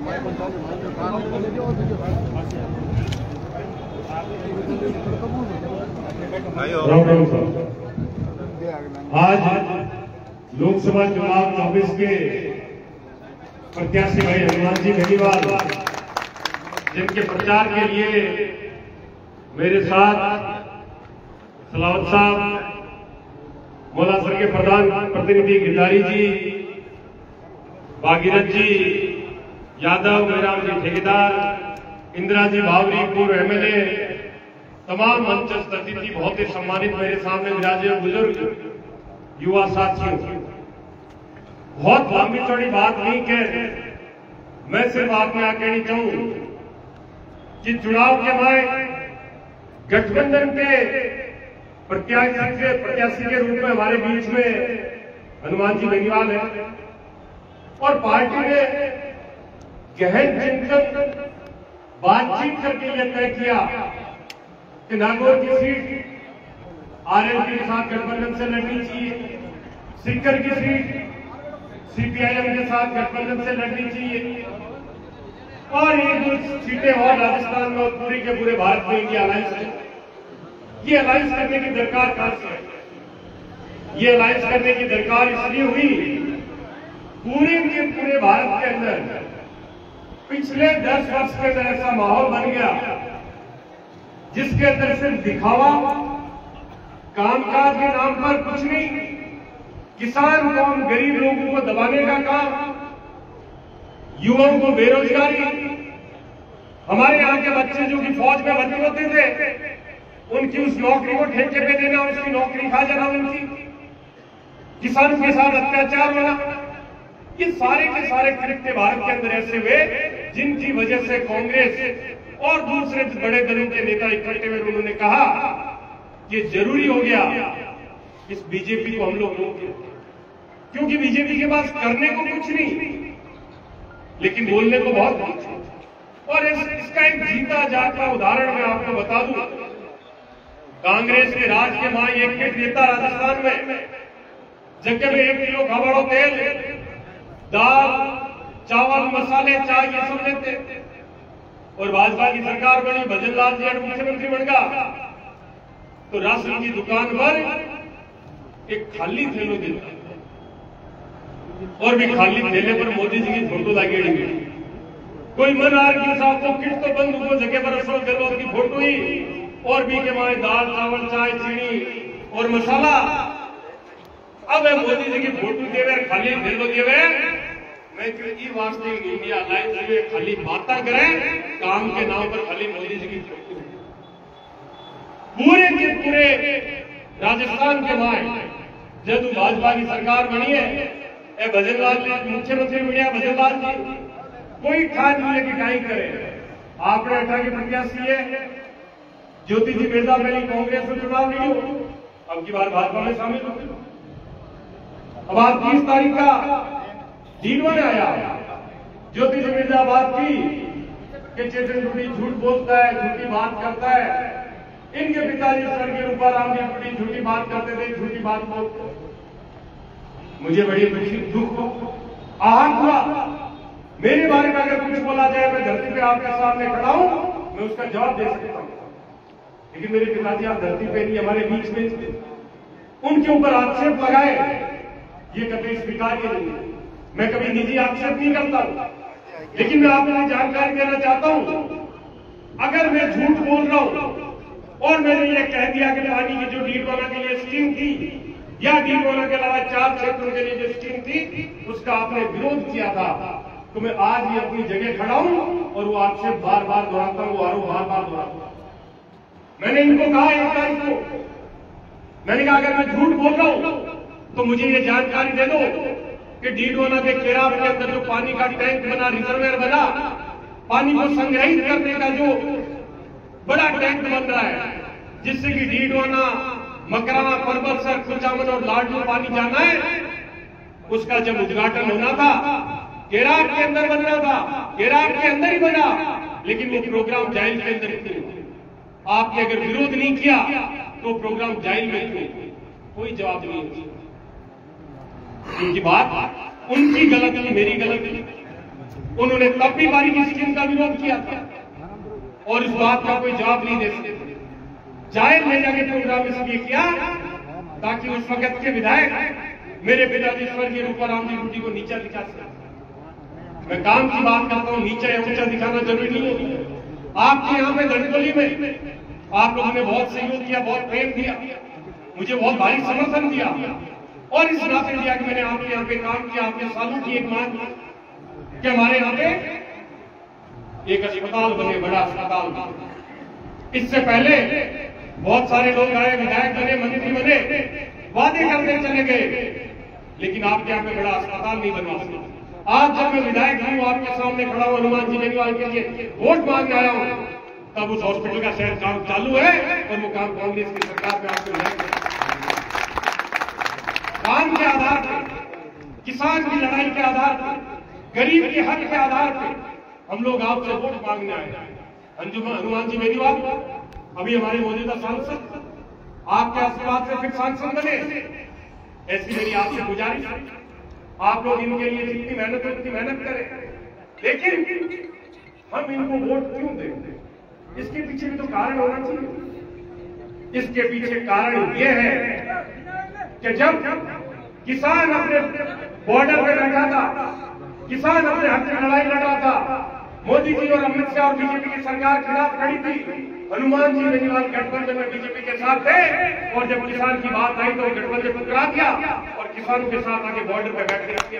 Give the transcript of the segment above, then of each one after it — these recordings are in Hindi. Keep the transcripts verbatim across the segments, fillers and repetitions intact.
आज लोकसभा चुनाव चौबीस के प्रत्याशी भाई हनुमान जी बेनीवाल जिनके प्रचार के लिए मेरे साथ सलावत साहब, मौलासर के प्रधान प्रतिनिधि गिरधारी जी, भागीरथ जी यादव, मेराम जी ठेकेदार, इंदिरा जी भावरी पूर्व एमएलए, तमाम मंचस्थ अतिथि, बहुत ही सम्मानित मेरे सामने विराजे बुजुर्ग युवा साथियों, बहुत लंबी चौड़ी बात नहीं कह, मैं सिर्फ आपने आ कहनी चाहूं कि चुनाव के बाद गठबंधन के प्रत्याशी के प्रत्याशी के रूप में हमारे बीच में हनुमान जी बेनीवाल है और पार्टी ने गहन चिंतन बातचीत करके यह तय किया कि नागौर की सीट आरएलपी के साथ गठबंधन से लड़नी चाहिए, सीकर की सीट सीपीआईएम के साथ गठबंधन से लड़नी चाहिए और ये कुछ सीटें और राजस्थान में और पूरी के पूरे भारत में इंडिया अलायंस है। ये अलायंस करने की दरकार कहां से है? ये अलायंस करने की दरकार इसलिए हुई, पूरे के पूरे भारत के अंदर पिछले दस वर्ष के अंदर ऐसा माहौल बन गया जिसके अंदर सिर्फ दिखावा, कामकाज के नाम पर कुछ नहीं, किसान कौम गरीब लोगों को दबाने का काम, युवाओं को बेरोजगारी, हमारे यहाँ के बच्चे जो कि फौज में भर्ती होते थे उनकी उस नौकरी को ठेके पे देना, उसकी नौकरी खा जाना उनकी, किसानों के साथ अत्याचार होना, ये सारे के सारे कृत्य भारत के अंदर ऐसे हुए जिनकी वजह से कांग्रेस और दूसरे बड़े दलों के नेता इकट्ठे हुए, उन्होंने कहा कि जरूरी हो गया इस बीजेपी को हम लोग रोकें, क्योंकि बीजेपी के पास करने को कुछ नहीं लेकिन बोलने को बहुत कुछ। और इस, इसका एक जीता जाता उदाहरण मैं आपको बता दूं, कांग्रेस के राज के मां एक एक नेता राजस्थान में जगह में एक किलो खबड़ो तेल, दाल, चावल, मसाले, चाय ये सब लेते और भाजपा की सरकार बनी, भजन लाल जी मुख्यमंत्री बन गया तो राशन की दुकान पर एक खाली थैलो देता और भी खाली थैले पर मोदी जी की फोटो लगी हुई, कोई मन आर की साहब को किट तो बंद हुआ, जगह पर असल गहलोत की फोटो ही और भी के माए दाल, चावल, चाय, चीनी और मसाला। अब मोदी जी की फोटो देवे, खाली थैलो देवे, मैं ई वास्ते इंडिया अलायंस में खाली बातें करें, काम के नाम पर खाली मोदी जी की फोटो। पूरे के पूरे राजस्थान के माए जब भाजपा की सरकार बनी है, ए भजनलाल जी मुख्यमंत्री बनिया, भजनलाल जी कोई ठान नहीं है कि क्या करे, आपने अठारह के प्रत्याशी है, ज्योति जी बेदा पहले कांग्रेस में चुनाव नहीं हो, अब की बार भाजपा में शामिल हो। अब आज तीस तारीख का डीडो में आया, ज्योति जी बेदा बात की कि चेतन टूटी झूठ बोलता है, झूठी बात करता है, इनके पिताजी स्वर्गीय रूपाराम जी बड़ी झूठी बात करते थे, झूठी बात बोलते। मुझे बड़ी बड़ी दुख आहत हुआ, मेरे बारे में अगर कुछ बोला जाए मैं धरती पे आपके सामने खड़ा हूं, मैं उसका जवाब दे सकता हूं, लेकिन मेरे पिताजी आप धरती पे नहीं, हमारे बीच में, उनके ऊपर आक्षेप लगाए ये कभी स्वीकार्य नहीं। मैं कभी निजी आक्षेप नहीं करता, लेकिन मैं आपको जानकारी देना चाहता हूं, अगर मैं झूठ बोल रहा हूं और मैंने ये कह दिया कि पानी की जो डीडवाना के लिए स्कीम थी या डीडवाना के अलावा चार क्षेत्रों के लिए जो स्कीम थी उसका आपने विरोध किया था, तो मैं आज भी अपनी जगह खड़ा हूं और वो आक्षेप बार बार दोहराता हूं, आरोप बार बार दोहराता हूं। मैंने इनको कहा एक तारीख को, मैंने कहा अगर मैं झूठ बोल रहा हूं तो मुझे ये जानकारी दे दो कि डीडवाना के केराव के अंदर जो पानी का टैंक बना, रिजर्वेयर बना, पानी को संग्रहित करने का जो बड़ा टैंक बन रहा है जिससे कि डीडवाना, मकराना, परबतसर, खुचामन और लाडू पानी जाना है, उसका जब उद्घाटन होना था केराव के अंदर बनना था, केराव के अंदर ही बना, लेकिन वो प्रोग्राम जाइल के अंदर क्यों? आपने अगर विरोध नहीं किया तो प्रोग्राम जाइल में क्यों? कोई जवाब नहीं। उनकी बात उनकी गलती, मेरी गलती। उन्होंने तब भी बारीकी स्कीम का विरोध किया था और इस बात का कोई जवाब नहीं दे सकते। जाहिर ले जाके प्रोग्राम इसलिए किया ताकि उस वक्त के विधायक मेरे पिताजी स्वर्गीय रूपाराम जी रूडी को नीचा दिखा सके। मैं काम की बात करता हूं, नीचा या ऊंचा दिखाना जरूरी नहीं होता। आपके यहाँ पे धनकोली में आप लोगों ने बहुत सहयोग किया, बहुत प्रेम दिया, मुझे बहुत भारी समर्थन दिया और इस नाते दिया कि मैंने आपके यहाँ पे काम किया। आपने सालों की एक मांग कि हमारे यहाँ पे एक अस्पताल बने, बड़ा अस्पताल। इससे पहले बहुत सारे लोग आए, विधायक बने, मंत्री बने, वादे करते चले गए, लेकिन आपके यहाँ पे बड़ा अस्पताल नहीं बनवा सके। आज जब मैं विधायक हूं, आपके सामने खड़ा हूं, हनुमान जी बेनीवाल के लिए वोट मांगने आया हूं, तब उस हॉस्पिटल का शायद काम चालू है और वो काम कांग्रेस की सरकार में आपको मिलेगा। काम के आधार पर, किसान की लड़ाई के आधार पर, गरीब के हक के आधार पर हम लोग आपसे वोट मांगने आए। अंजुमन हनुमान जी बेनीवाल अभी हमारे मौजूदा सांसद, आपके आशीर्वाद से फिर सांसद बने। ऐसी मेरी आपसे गुजारिश, आप लोग इनके लिए जितनी मेहनत है उतनी मेहनत करें, लेकिन हम इनको वोट क्यों दें? इसके पीछे भी तो कारण होना चाहिए। इसके पीछे कारण यह है कि जब किसान अपने बॉर्डर पे बैठा था, किसान अपने हक की लड़ाई लड़ा था, मोदी जी और अमित शाह और बीजेपी की सरकार खिलाफ खड़ी थी, हनुमान जी बेनीवाल गठबंधन में बीजेपी के साथ थे और जब किसान की बात आई तो गठबंधन टकरा दिया और किसानों के साथ आके बॉर्डर पे बैठ गए।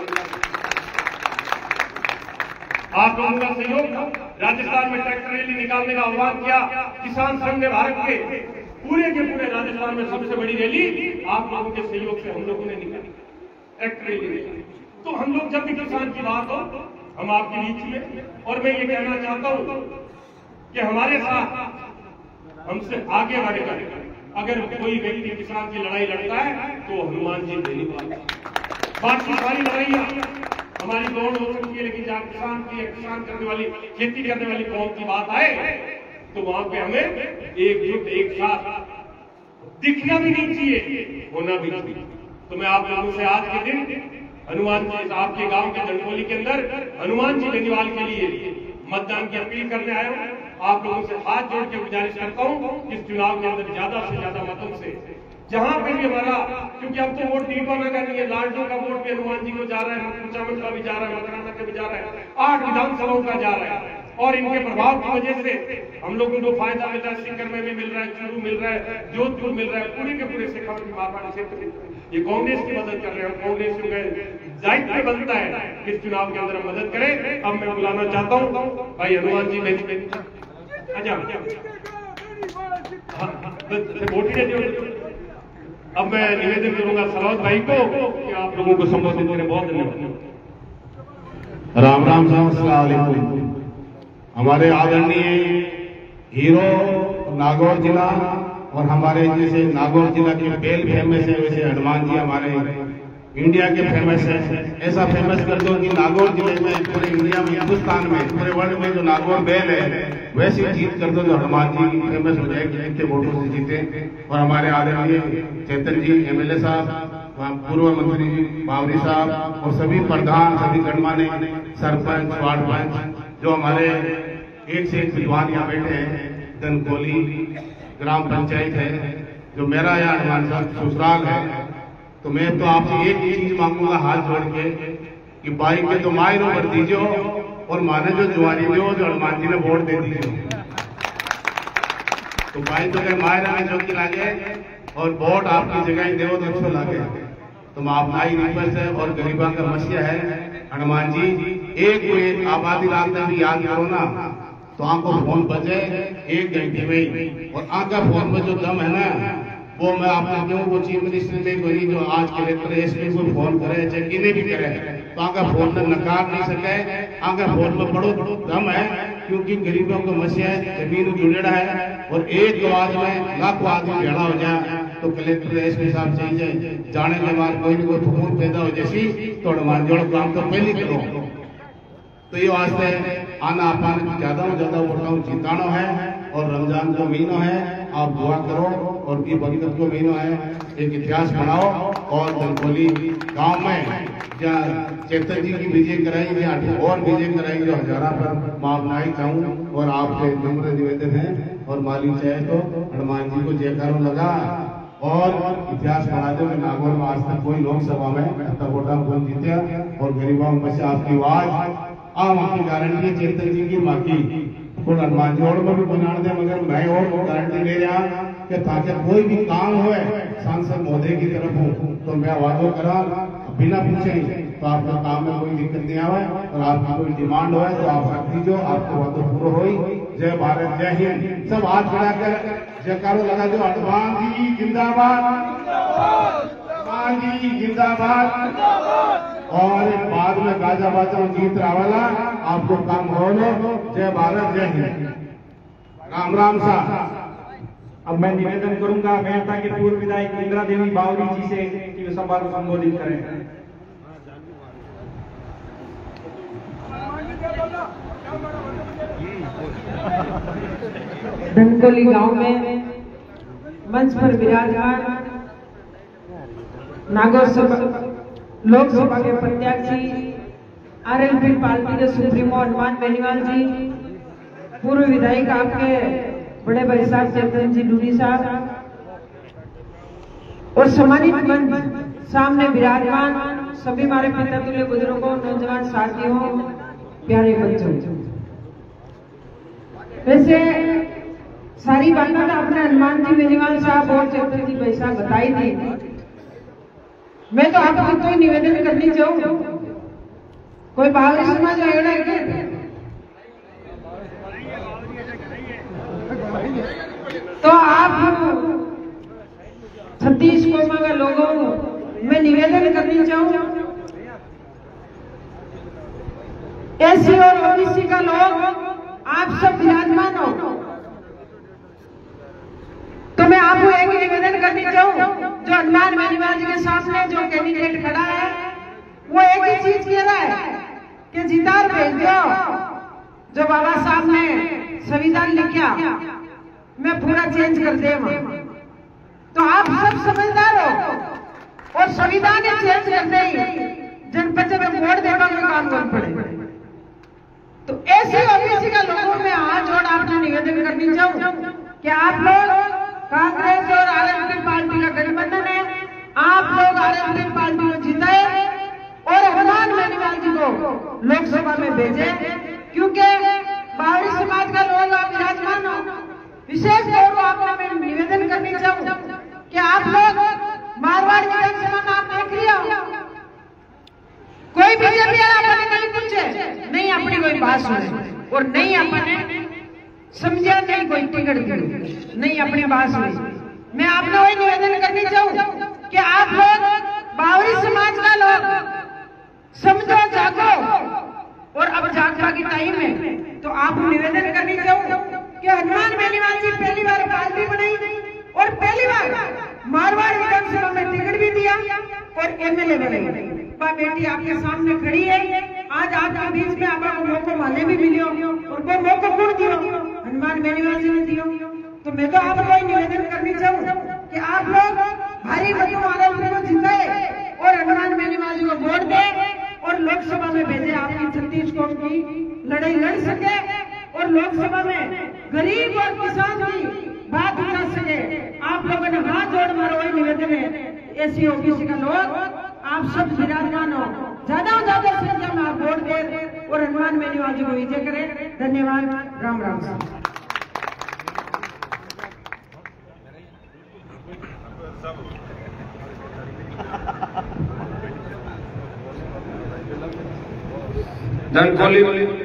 आप लोगों का सहयोग था, राजस्थान में ट्रैक्टर रैली निकालने का आह्वान किया। किसान संघ ने भारत के पूरे के पूरे राजस्थान में सबसे बड़ी रैली आप लोगों के सहयोग से हम लोगों ने निकाली, ट्रैक्टर रैली निकाली। तो हम लोग जब भी किसान की बात हो हम आपके बीच में, और मैं ये कहना चाहता हूं कि हमारे साथ हमसे आगे बढ़ेगा अगर कोई व्यक्ति किसान की लड़ाई लड़ता है तो हनुमान जी बेनीवाल। बाकी सारी लड़ाइयां हमारी दौड़ हो सकती है, लेकिन जहां किसान की किसान करने वाली खेती करने वाली कौम की बात आए तो वहां पे हमें एकजुट एक साथ दिखना भी नहीं चाहिए, होना भी चाहिए। तो मैं आप लोगों से आज के दिन हनुमान जी आपके गांव के धनकोली के अंदर हनुमान जी बेनीवाल के लिए मतदान की अपील करने आया हूं। आप लोगों से हाथ जोड़ के गुजारिश करता हूं इस चुनाव के अंदर ज्यादा से ज्यादा मतों से, जहां पे भी हमारा, क्योंकि अब तो वोट दीपाना का नहीं है, लाडो का वोट भी हनुमान जी को जा रहा है, कुचामन का भी जा रहा है, मकराना का भी जा रहा है, आठ विधानसभाओं का जा रहा है और इनके प्रभाव की वजह से हम लोगों को फायदा मिल रहा है। सीकर में भी मिल रहा है, चूरू मिल रहा है, जोधपुर मिल रहा है, पूरे के पूरे शेखावत की मारवाड़ी क्षेत्र ये कांग्रेस की मदद कर रहे हैं। कांग्रेस में दायित्व बनता है कि इस चुनाव के अंदर हम मदद करें। अब मैं बुलाना चाहता हूँ भाई हनुमान जी बेनीवाल, अच्छा अब मैं निवेदन करूंगा सलावत भाई को कि आप लोगों को संबोधित करें। बहुत धन्यवाद। राम राम साहब, अस्सलाम वालेकुम। हमारे आदरणीय हीरो नागौर जिला और हमारे जैसे नागौर जिला के बेल फेमस है, वैसे हनुमान जी हमारे इंडिया के फेमस है। ऐसा फेमस कर दो कि नागौर जिले में, पूरे इंडिया में, हिंदुस्तान में, पूरे वर्ल्ड में जो नागौर बेल है वैसी जीत कर दो जो हनुमान जी फेमस हो जाएगी, जितने वोटों से जीते। और हमारे आदरणीय चेतन जी एमएलए साहब, पूर्व मंत्री बावरी साहब और सभी प्रधान, सभी गणमान्य सरपंच, वार्ड पंच जो हमारे एक से एक विद्वान यहाँ बैठे हैं, धनकोली ग्राम पंचायत है जो मेरा यहाँ हनुमान साहब ससुराल है। तो मैं तो आपसे एक ही चीज मांगूंगा हाथ जोड़ के कि भाई के तो मायनो भर दीजिए और माने जो जुआरी जो जो हनुमान जी ने वोट दे दीजिए। तो भाई तो मायना में जो लागे और वोट आपकी जगह दे तो अच्छा लगे। तो आपका ही रिक्वेस्ट है और गरीबा का मसीहा है हनुमान जी, एक कोई आप आधी रात में भी याद करो ना तो आपको फोन बजे एक घंटे में, और आपका फोन में जो दम है ना वो मैं आपको क्यों वो चीफ मिनिस्टर में कोई जो आज कलेक्टर है इसमें कोई फोन करे चाहे किन्हें भी करे तो आका फोन में नकार नहीं सके। आका फोन में बड़ो दम है क्योंकि गरीबों को मसीहा जमीन जुड़ेड़ा है और एक आवाज में लाखों आदमी भेड़ा हो जाए तो कलेक्टर एसपी साहब चाहिए जाने के बाद कोई ना कोई फकूर पैदा हो जैसी तो हनुमान जोड़ काम तो पहले करो। तो ये वास्ते आना अपन ज्यादा से ज्यादा वोटों जितानो है और रमजान का महीना है, आप दुआ करो और की बरकत को महीना है, एक इतिहास बनाओ। और धनकोली गांव में जहाँ चेतन जी की विजय कराई, यहाँ और विजय कराई जो हजारा पर मां बनाई चाहूँ। और आपसे नम्र निवेदन है और मालिक चाहे तो हनुमान जी को जयकारो लगा और इतिहास बना दे। नागौर में आज तक कोई लोकसभा में वोटा कौन जीते और गरीबों में से आपकी आवाज आ माँ की गारंटी चेतन जी की माँ की और हनुमान जी और भी बना दे। मगर मैं और गारंटी ले रहा कि ताकि कोई भी काम हो सांसद महोदय की तरफ हो तो मैं वादो करा बिना पूछे तो आपका काम में कोई दिक्कत नहीं आवे और आपकी कोई डिमांड हो तो आप रख दीजिए, आपको वादो पूरा हो। जय भारत, जय हिंद। सब हाथ बढ़ाकर जयकारो लगा दो। हनुमान जी जिंदाबाद, हनुमान जी जिंदाबाद। और बाद में गाजा बाजा गीत रावाला आपको काम हो लो। जय भारत, जय हिंद। राम राम साहब। अब मैं निवेदन करूंगा मेहता के पूर्व विधायक इंदिरा देवी बावरी जी से कि वे सभा को संबोधित करें। धनकोली गांव में मंच पर विराजमान नागौर सभा लोकसभा के प्रत्याशी आरएलपी पार्टी के सुप्रीमो हनुमान बेनीवाल जी, पूर्व विधायक आपके बड़े भाई साहब चेतन जी डूडी साहब और सम्मानित मंच सामने विराजमान सभी हमारे पिता तुल्य बुजुर्गों, नौजवान साथियों, प्यारे बच्चों। वैसे सारी बातों तो अपने हनुमान जी बेनीवाल साहब और चेतन जी भाई साहब बताई थी। मैं तो आपको तो निवेदन करनी चाहूँ, कोई बावरी समाज आएगा क्या तो आप छत्तीस कोमा के लोगों में निवेदन करनी चाहूँ, एसी और ओबीसी का लोग आप सब विराजमान हो तो मैं आपको एक निवेदन करनी चाहूँ, जो हनुमान बेनीवाल जी के सामने जो कैंडिडेट खड़ा है वो एक ही चीज कह रहा है कि जितार भेज दो। जो बाबा साहब ने संविधान लिखा मैं पूरा चेंज कर दे। तो आप सब समझदार हो और संविधान चेंज कर दे जनपद में वोट देने में काम कर पड़े। तो ऐसे ओबीसी का लोगों में हाथ जोड़ आपने निवेदन करनी चाहूँ कि आप लोग कांग्रेस और आरएलपी पार्टी का गठबंधन है, आप लोग आरएलपी पार्टी को जिताए और हनुमान बेनीवाल जी को लोकसभा में भेजे, क्योंकि बावरी समाज का लोग आप विराजमान हो। विशेष तौर पर आपने मैं निवेदन करनी चाहूँ कि आप लोग मारवाड़ विधानसभा में आप देख लिया कोई बीजेपी आपने नहीं पूछे, नहीं अपनी कोई बात सुने और नहीं अपने समझा, नहीं कोई टिकट दी, नहीं अपनी बात सुनी। मैं आपने वही निवेदन करनी चाहूँ कि आप लोग बावरी समाज का लोग समझो, जागो और अब जागने की टाइम है। तो आप निवेदन करनी चाहूँ कि हनुमान बेनीवाल जी पहली बार पार्टी बनाई और पहली बार मारवाड़ विधानसभा में टिकट भी दिया और एमएलए बनाई। वह बेटी आपके सामने खड़ी है, आज आपके बीच में आपको मौका माने भी मिलियो और वो मौका कौन दियो? हनुमान बेनीवाल जी ने दियो। तो मैं तो आपको निवेदन करनी चाहूँ कि आप लोग भारी मतों आरएलपी को जिताए और हनुमान बेनीवाल जी को वोट दे और लोकसभा में भेजे। आपकी छत्तीस कोस की लड़ाई लड़ सके और लोकसभा में गरीब और किसान की बात उठा सके। आप लोगों ने हाथ जोड़ मारो, वही निवेदन है। एसी ओबीसी का लोग आप सब विराजमान हो, ज्यादा ज्यादा संख्या में आप वोट दे और हनुमान बेनीवाल जी को विजय करें। धन्यवाद। राम राम। धनकोली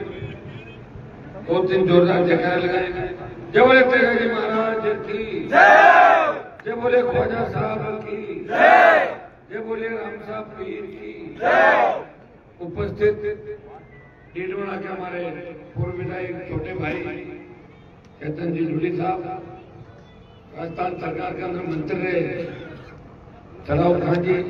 दो तीन जोरदार जयकारा लगाए। जय बोले तेगा जी महाराज की जय, जय बोले ख्वाजा साहब की जय, जय बोले राम साहब पीर की जय। उपस्थित डीडवाड़ा के हमारे पूर्व विधायक छोटे भाई चेतन जी डूडी साहब, राजस्थान सरकार के अंदर मंत्री रहे चढ़ाऊ खान जी,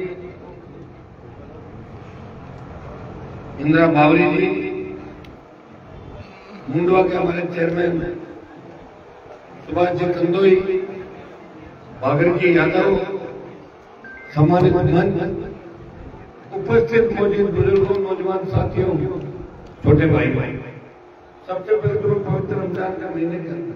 इंदिरा बावरी जी, मुंडवा के हमारे चेयरमैन सुभाष जी कंदोई, भागीरथी यादव, सम्मानित मंच, उपस्थित मौजूद बुजुर्गों, नौजवान साथियों, छोटे भाई भाई, सबसे पहले तो पवित्र रमजान का महीने के अंदर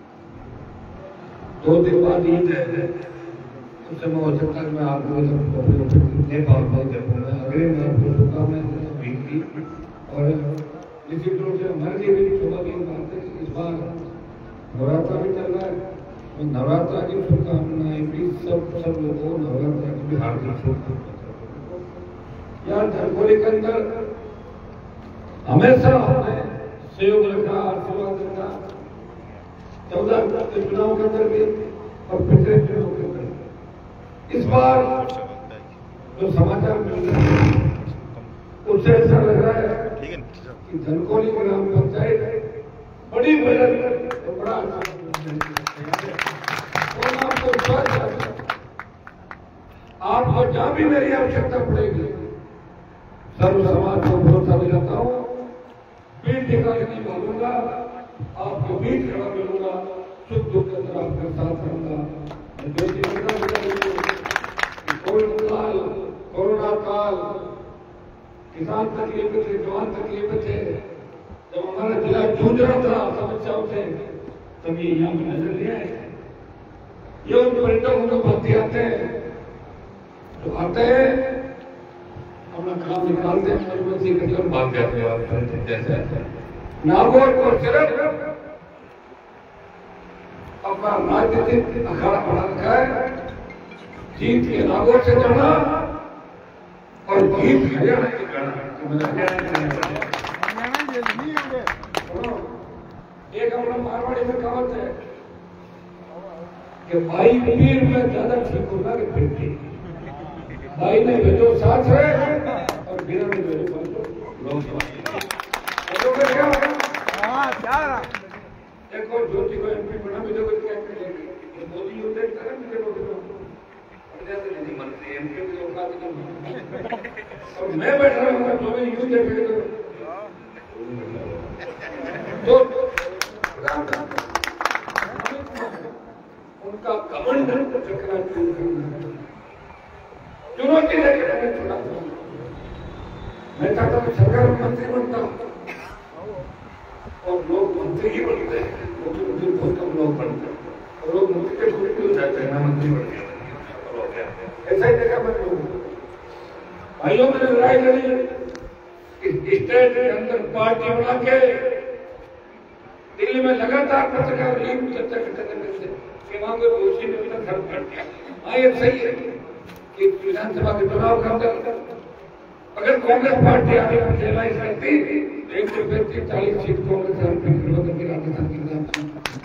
दो दिन बाद ईद है, उस समय हो सकता है मैं आपको दे पाऊंगा देखूंगा अग्रिम में आपको शुभकामनाएं भेजती। और निश्चित रूप से हमारे लिए भी सौभाग्य की बात है कि इस बार नवरात्रा भी चल रहा है और नवरात्रा की शुभकामनाएं भी सब सब लोगों को नवरात्रा की भी हार्दिक शुभकामनाएं। यार धनकोली के अंदर हमेशा हमने सहयोग रखा, आशीर्वाद रखा, चौदह के चुनाव के अंदर भी और पिछले चुनाव के अंदर। इस बार जो समाचार मिल रहे हैं उससे ऐसा लग रहा है कि धनकोली ग्राम पंचायत बड़ी मदद और बड़ा आपको आपको जहां भी मेरी आवश्यकता पड़ेगी सर्व समाज को भरोसा दिलाता हूं, बीच निकाल नहीं बोलूंगा, आपके बीच खड़ा मिलूंगा, सुख दुख के अंदर आपके साथ रहूंगा। कोविड काल, कोरोना काल, किसान तकलीफ थे, जवान तकलीफ थे, जब हमारा जिला जूझ रहा था समस्याओं से, तब ये यहाँ में नजर नहीं आए। ये उन पर्यटकों को भर्ती आते हैं तो आते हैं अपना काम निकालते हैं, मजबूती करके भाग जाते हैं। जैसे नागौर को सिर्फ अपना राजनीतिक अखाड़ा बना रखा है, जीत के नागौर से चढ़ना और जीत हरियाणा से चढ़ना। एक अपना मारवाड़ी में कहावत है कि भाई पीर में ज्यादा ठीक होगा कि फिर भाई ने भेजो साथ है और बिना ने भेजो देखो ज्योति को एमपी बना भी देखो क्या करेगी मोदी होते नहीं मंत्री एमपी की औकात नहीं और मैं बैठ रहा हूँ तो मैं यूं देखेगा तो उनका कमंड चक्रा चुनौती लेकर मैं चुना मैं चाहता हूँ सरकार मंत्री बनता और लोग मंत्री ही बनते हैं, मुख्यमंत्री बहुत कम लोग बनते हैं और लोग मंत्री के खुद हो जाते हैं ना मंत्री बन गया। ऐसा ही देखा मैं लोगों भाइयों में लड़ाई लड़ी स्टेट के अंदर पार्टी बना के दिल्ली में लगातार पत्रकार लीग चर्चा करते रहते कि वहां पर दोषी ने भी खर्च कर दिया। हाँ ये सही है कि विधानसभा के चुनाव का अंदर अगर कांग्रेस पार्टी आगे एलाइज करती एक सौ पैंतीस चालीस सीट कांग्रेस राजस्थान की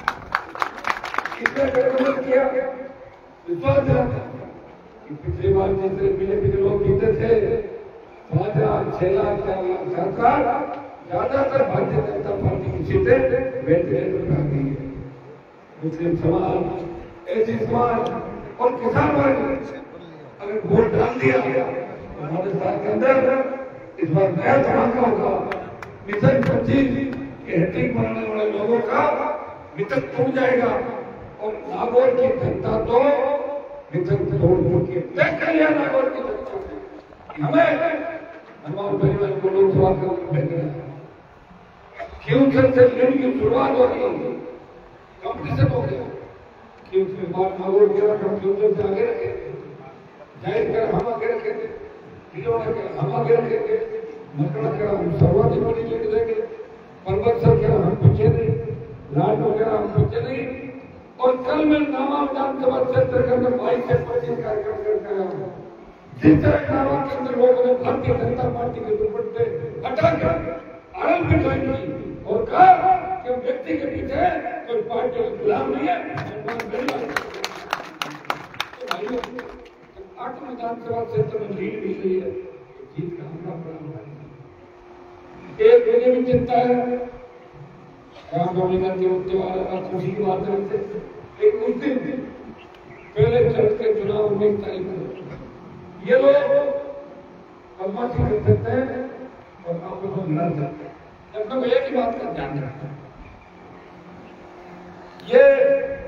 इसमें गठबंधन किया विश्वास दिलाता कि पिछली बार जिस तरह बीजेपी के लोग जीते थे पांच लाख छह लाख चार लाख सरकार ज्यादातर भारतीय जनता पार्टी की सीटें वेंटिलेटर पर आ गई है। मुस्लिम समाज, एसी समाज और किसान वर्ग अगर वोट डाल दिया हमारे साथ के अंदर इस बार नया धमाका होगा। मिशन पच्चीस के हैट्रिक बनाने वाले लोगों का मिशन टूट जाएगा और नागौर की जनता तो मिशन तोड़ तोड़ के तय कर लिया। नागौर की जनता हमें हनुमान परिवार को लोकसभा का भेज रहे हैं। फ्यूचर से दिन की शुरुआत हो गई, कंपटीशन हो गया। फ्यूचर बार नागौर के हम फ्यूचर से आगे रखे, जाहिर कर हम आगे रखे, हम आगे रखेंगे, मकड़ा कर हम सर्वाधिक बड़ी लीड देंगे, पर्वत सर कर हम पीछे नहीं, लाल वगैरह हम पीछे नहीं। और कल मैं नामा विधानसभा क्षेत्र के अंदर बाईस से पच्चीस कार्यक्रम करके आया हूँ। जिस तरह नामा के अंदर लोगों ने भारतीय जनता पार्टी के दुपट्टे हटाकर आरएल पे ज्वाइन की और कहा कि व्यक्ति के पीछे कोई पार्टी का गुलाम नहीं है। आठ विधानसभा क्षेत्र में लीड मिल रही है, जीत का हमला बड़ा है। एक मुझे भी चिंता है रामनवमी का त्योहार का खुशी की बात करते एक उस दिन पहले चढ़ के चुनाव उन्नीस तारीख को ये लोग बदमाशी कर सकते हैं और आप लोग लड़ सकते हैं। जब तक एक ही बात का ध्यान रखते हैं, ये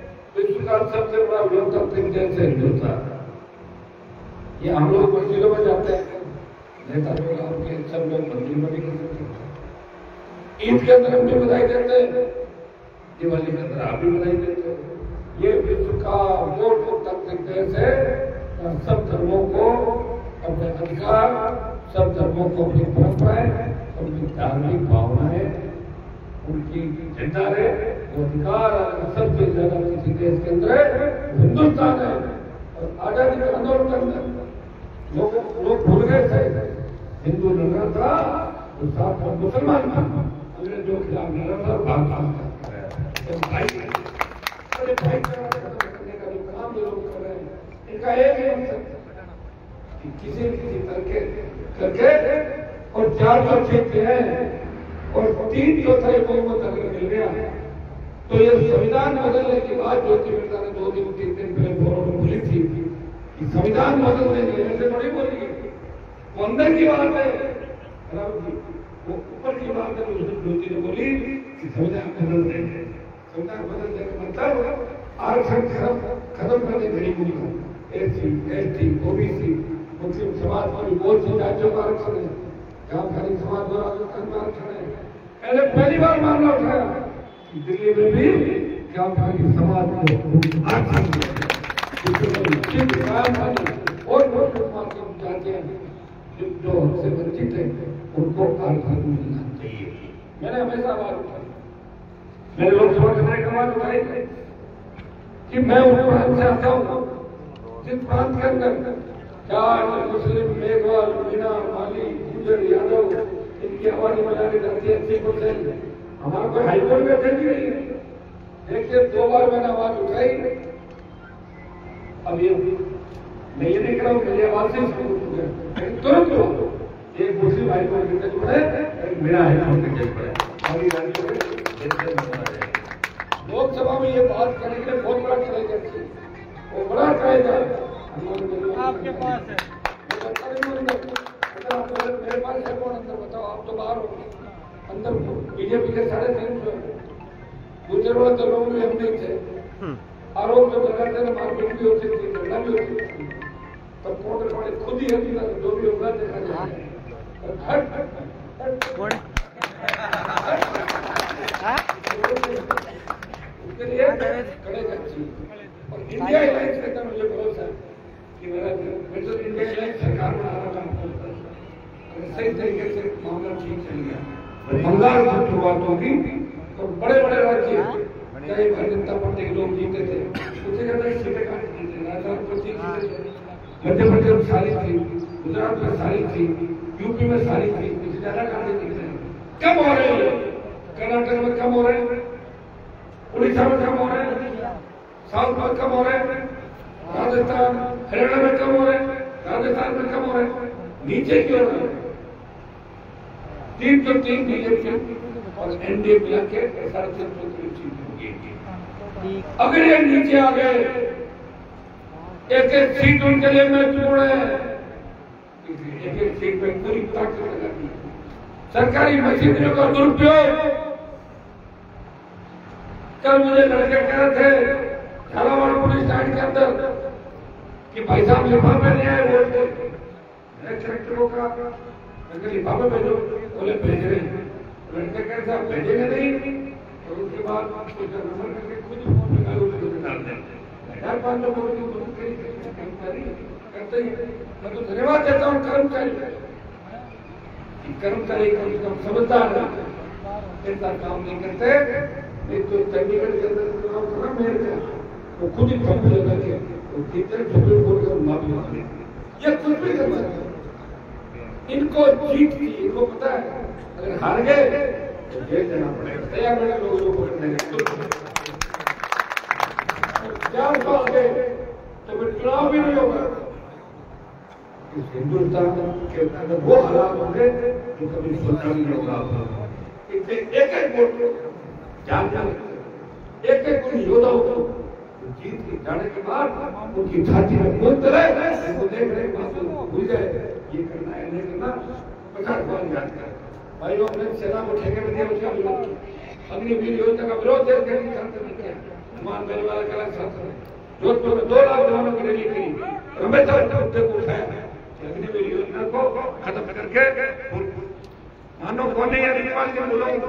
का सबसे बड़ा लोकतांत्रिक देश है हिंदुस्तान। ये हम लोग मस्जिदों में जाते हैं, नेता लोग आपके सब लोग मंदिर में भी कर सकते हैं। ईद के अंदर हम भी बधाई देते हैं, दिवाली के अंदर आप भी बधाई देते हैं। ये विश्व का वो लोकतांत्रिक देश है, सब धर्मों को अपने अधिकार, सब धर्मों को अपनी परंपराएं, अपनी धार्मिक भावनाएं, उनकी झंडा है, वो अधिकार सबसे ज्यादा किसी देश के अंदर है, हिंदुस्तान है। और आजादी के आंदोलन के अंदर लोग लोग भूल गए थे, हिंदू लड़ था तो साथ में मुसलमान था, अंग्रेजों के खिलाफ लड़ था, भाग भाग अरे भाई करने का जो काम जो लोग कर रहे हैं, इनका एक ही मकसद कि किसी न किसी करके करके और चार सौ क्षेत्र हैं और तीन चौथाई बहुमत अगर मिल गया तो ये संविधान बदलने की बात ज्योति मिर्जा ने दो दिन तीन दिन पहले फोरम में बोली थी कि संविधान बदल देंगे, ऐसे थोड़ी बोली, वो अंदर की बात है, वो ऊपर की बात है। ज्योति ने बोली कि संविधान बदल देंगे, संविधान बदल देने का मतलब आरक्षण खत्म करने घड़ी बोली, एससी एसटी ओबीसी मुस्लिम समाज वाली बहुत सी राज्यों का आरक्षण है, जहाँ खाली समाज और राजस्थान में आरक्षण है। मैंने पहली बार मामला उठाया कि दिल्ली में भी क्या खाली समाज को आरक्षण और बहुत जाते हैं जो हमसे वंचित है उनको आरक्षण मिलना चाहिए। मैंने हमेशा बात उठाई, मैंने लोकसभा चुनाव की बात उठाई कि मैं उस प्रांत से आता हूँ जिस प्रांत के अंदर चार मुस्लिम, मेघवाल, मीणा, माली, गुजर, यादव इनकी आबादी बनाने जाती है अस्सी परसेंट। हमारा कोई हाईकोर्ट में जज नहीं है, देखिए दो बार मैंने आवाज उठाई। अब ये मैं ये नहीं कह रहा हूँ मेरी आवाज से तुरंत एक मुस्लिम हाईकोर्ट के जज बने, मेरा हाईकोर्ट के जज बने। लोकसभा में ये बात करने के लिए बहुत बड़ा चैलेंज है, वो बड़ा चैलेंज आपके पास है। मेरे पास है कौन अंदर बताओ, आप तो बाहर हो। अंदर बीजेपी के साढ़े तीन सौ दूसरे वाले तो लोग भी हम नहीं थे, आरोप जो लगाते हैं मारपीट भी होती थी, झगड़ा भी होती थी, तब कोर्ट वाले खुद ही होती था, जो भी होगा देखा जाए। उसके लिए कड़े अच्छी और इंडिया अलायंस का मुझे भरोसा है कि मेरा मिडिल इंडिया अलायंस सरकार बना रहा था, सही तरीके से मामला ठीक चल गया। बंगाल से शुरुआत होगी तो बड़े बड़े राज्य चाहे भारतीय जनता पार्टी के लोग जीते थे, उससे ज्यादा सीटें काट जीते, राजस्थान को सीट जीते थे, मध्य प्रदेश में सारी थी, गुजरात में सारी थी, यूपी में सारी थी, इससे ज्यादा काटे जीते हैं। कम हो रहे हैं, कर्नाटक में कम हो रहे हैं, उड़ीसा में कम हो रहे हैं, साउथ में कम हो रहे हैं, राजस्थान हरियाणा में कम हो रहे हैं, राजस्थान में कम हो रहे हैं, नीचे क्यों रहे हैं? तीन सौ तीन बीजेपी और एनडीए मिला के साढ़े तीन सौ तीन सीट होगी। अगर ये नीचे आ गए, एक एक सीट उनके लिए महत्वपूर्ण है, एक एक सीट पे पूरी ताकत लगाती है। सरकारी मशीनरियों का दुरुपयोग, कल मुझे लड़के कह रहे थे झालावाड़ पुलिस लाइन के अंदर कि भाई साहब लिफाफे नहीं आए वोट के, कलेक्टरों का लिफाफे भेजो, बोले भेज रहे हैं, लड़के कह रहे साहब भेजेंगे नहीं, और उसके बाद नंबर करके खुद फोन लगा लो डाल दें। चार पांच लोग करते ही मैं तो धन्यवाद देता हूँ कर्मचारी, कर्मचारी कम से कम समझदार है, ऐसा काम नहीं करते। नहीं तो चंडीगढ़ के अंदर चुनाव करा मेरे का, वो खुद ही फंड लगा के टीचर सुप्रीम कोर्ट का माफी मांगे, ये कुछ भी कर सकते। इनको जीत की इनको पता है, अगर हार गए तो जेल जाना पड़ेगा, तैयार बड़े लोगों को पकड़ने चार साल गए तो फिर चुनाव भी नहीं होगा। इस हिंदुस्तान के अंदर वो हालात होंगे जो कभी सोचा नहीं होगा। इसलिए एक एक वोट जान जान एक एक उन योद्धाओं को जीत के जाने के बाद उनकी छाती में खून चले, वो देख रहे भूल गए ये करना है नहीं करना, पचास बार याद कर भाइयों। हमने सेना को ठेके में दिया, उसका विरोध किया, अग्निवीर योजना का विरोध देश के किसान से नहीं किया, हनुमान मेरे वाला कला शास्त्र जोधपुर में दो लाख जवानों की रैली की, हमेशा मुद्दे को उठाया अग्नि मेरी योजना को खत्म करके मानो कौन नहीं है नेपाल के बोलो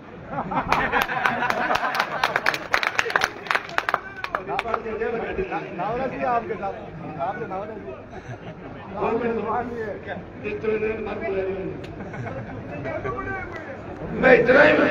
नावड़ा जी आपके साथ आपके नावड़ा जी मैं इतना ही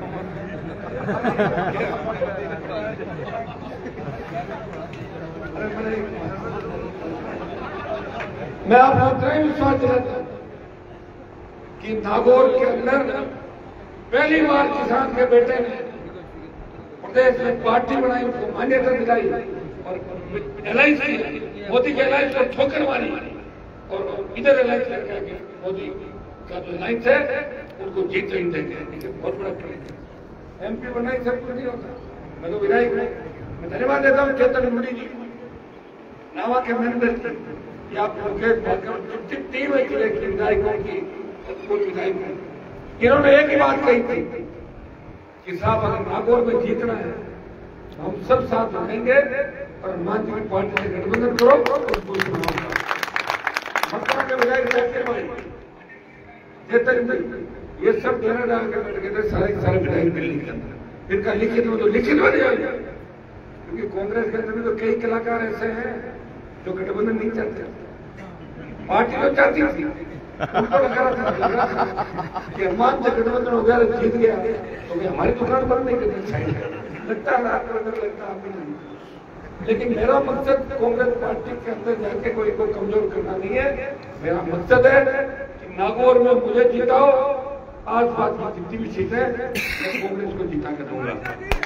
मैं आपको इतना ही विश्वास दिलाता हूं कि नागौर के अंदर पहली बार किसान के बेटे ने प्रदेश में पार्टी बनाई, उसको मान्यता दिलाई और एल आई सी मोदी के एल आई सी को ठोकर मारी और इधर एल आई सी करके मोदी का जो लाइन्स है उनको जीत नहीं देंगे। बहुत बड़ा प्लेन एमपी बनाई सब कुछ नहीं होता। मैं तो विधायक हूँ, मैं धन्यवाद देता हूँ चेतन मुंडी जी नावा के मेंबर की आप टीम है विधायकों की विधायक है। इन्होंने एक ही बात कही थी कि साहब अगर नागौर में जीतना है हम सब साथ रहेंगे और हनुमान जी की पार्टी से गठबंधन करो और मथुरा के विधायक चेतन ये सब देना डाल कर बैठ गए थे सारे सारे विधायक दिल्ली के अंदर। इनका लिखित में तो लिखित बन जाएगा, क्योंकि कांग्रेस के अंदर में तो कई कलाकार ऐसे हैं जो गठबंधन नहीं चाहते। पार्टी तो चाहती थी, उनको लगा रहा था कि हनुमान से गठबंधन हो गया जीत गया तो हमारी दुकान बंद नहीं करनी चाहिए, लगता है आपको लगता है। लेकिन मेरा मकसद कांग्रेस पार्टी के अंदर जाके कोई को कमजोर करना नहीं है। मेरा मकसद है कि नागौर में मुझे जिताओ, आज बात की जितनी भी सीटें मैं कांग्रेस को जिता कर दूंगा।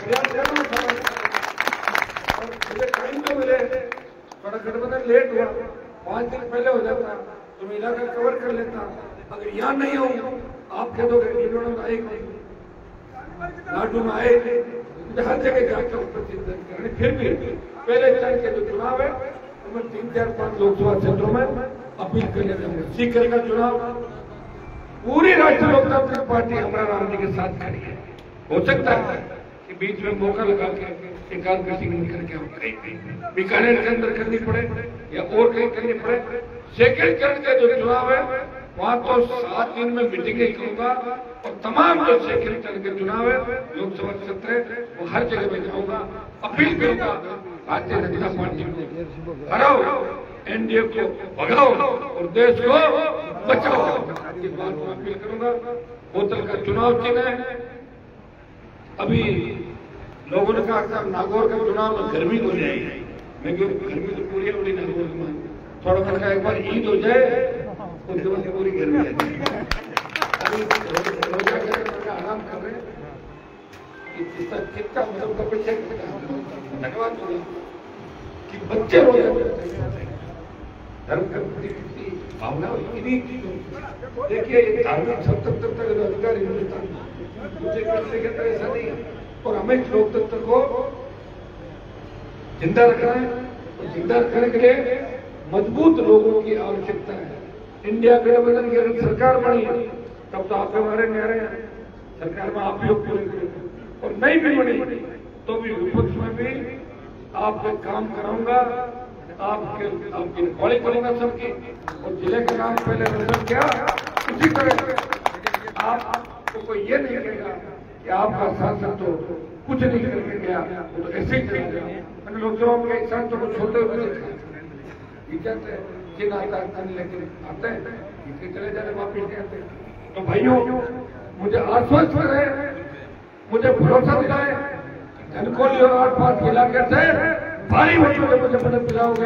मुझे टाइम तो मिले, थोड़ा गठबंधन लेट हुआ, पांच दिन पहले हो जाता तो मैं इलाका कवर कर लेता। अगर यहाँ नहीं हो आप कह दोगे आए लाडू में आए थे हर जगह जाकर उपस्थित करने, फिर भी पहले चरण के जो चुनाव है तो मैं तीन चार पांच लोकसभा क्षेत्रों में अपील करने जाऊंगा। सीकर का चुनाव पूरी राष्ट्रीय लोकतांत्रिक पार्टी हमारा राम जी के साथ खड़ी है। हो सकता है कि बीच में मौका लगा के एकाध किसी निकल के हम बीकानेर के अंदर करनी पड़े या और कहीं करनी पड़े। सेकंड चरण का जो चुनाव है वहां तो सात दिन में मीटिंगें करूंगा और तमाम जो सेकंड चरण के चुनाव है लोकसभा क्षेत्र है वो हर जगह में जाऊंगा, अपील करूंगा भारतीय जनता पार्टी को हराओ, एनडीए को भगाओ और देश को बचाओ। इस बात को अपील करूंगा। बोतल का चुनाव चिन्ह है। अभी लोगों ने कहा नागौर का चुनाव में गर्मी हो जाएगी, मैं क्यों गर्मी तो पूरी होगी नागौर में, थोड़ा सा एक बार ईद हो जाए उसके बाद पूरी गर्मी आ जाए। अभी रोजा करके आराम कर रहे हैं, कितना मतलब तपस्या धन्यवाद कि बच्चे रोजा धर्म के प्रति कितनी भावना इतनी। देखिए ये धार्मिक सब तक तक तक अधिकार हिंदुस्तान मुझे करने के अंदर ऐसा नहीं है और हमें लोकतंत्र को जिंदा रखना है और जिंदा रखने के लिए मजबूत लोगों की आवश्यकता है। इंडिया गठबंधन की अगर सरकार बनी है तब तो आप हमारे न्यारे हैं, सरकार में आप भी पूरे और नहीं भी बनी तो भी विपक्ष में भी आपको काम कराऊंगा, आपके आपकी रिकॉर्डिंग करूंगा सबकी और जिले का नाम पहले रंजन किया। उसी तरह आपको कोई ये नहीं कहेगा कि आपका सांसद तो कुछ नहीं करके गया, वो तो ऐसे ही चले गया। मैंने लोकसभा में एक सांसद को छोड़ते हुए देखा, ये कहते हैं जिन आता लेकिन आते हैं इसके चले जाते वापिस नहीं आते। तो भाइयों मुझे आश्वस्त रहे, मुझे भरोसा दिलाए, धनकोली और आस पास के इलाके से भारी वोटों से मुझे मदद दिलाओगे।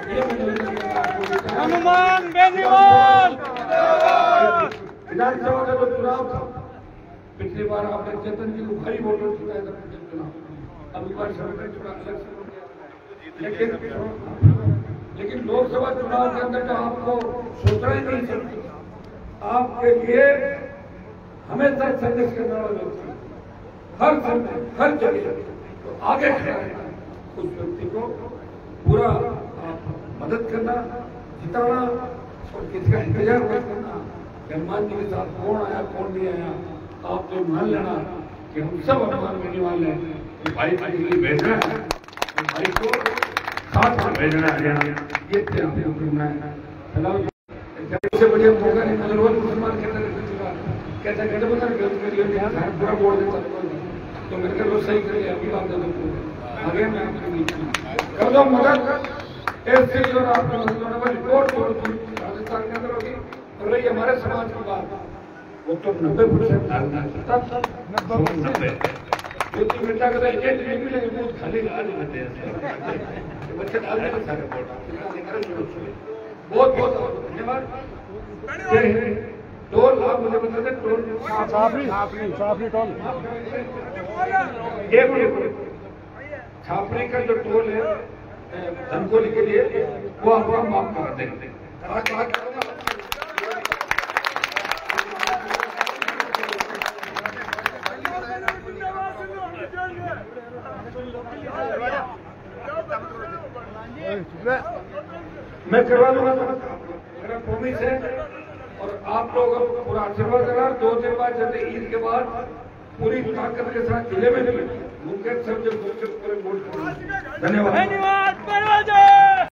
हनुमान बेनीवाल विधानसभा का जो चुनाव था पिछली बार आपने चेतन जी को भारी वोटों जिताया था चुनाव, अभी बार समय थोड़ा अलग से हो गया। लेकिन लेकिन लोकसभा चुनाव के अंदर तो आपको सोचना ही नहीं सकती, आपके लिए हमेशा संघर्ष करने वाले लोग हर समय हर जगह तो आगे खड़ा है उस व्यक्ति को पूरा मदद करना, जिताना और किसका इंतजार मत करना। हनुमान जी के साथ कौन आया कौन नहीं आया, आप तो मान लेना कि हम सब हनुमान बेनीवाल हैं। भाई को दिल्ली भेजना है, भाई को साथ में भेजना है हरियाणा। ये इससे बढ़िया मौका नहीं मुसलमान मुसलमान के अंदर कहता गठबंधन गलत कर लिया, पूरा बोल देता तो मेरे को सही कर लिया। अभी बात आगे मैं कर दो मदद ऐसे और आपने रिपोर्ट राजस्थान के अंदर होगी और रही हमारे समाज की बात, वो तो नब्बे परसेंट नब्बे जो बेटा कहते हैं एक नहीं मिलेंगे बहुत खाली लाल होते हैं बच्चे डालने में सारे बहुत बहुत धन्यवाद। टोल आप मुझे बता दें, टोल छापरी छापरी छापरी टोल एक मिनट, छापरी का जो टोल है धनकोली के लिए वो आपको हम माफ कर देंगे। मैं करवा दूंगा, मेरा प्रॉमिस है और आप लोग पूरा आशीर्वाद करना। दो दिन बाद जैसे ईद के बाद पूरी ताकत के साथ जिले में मुमकिन सब जब पूरे वोट। धन्यवाद।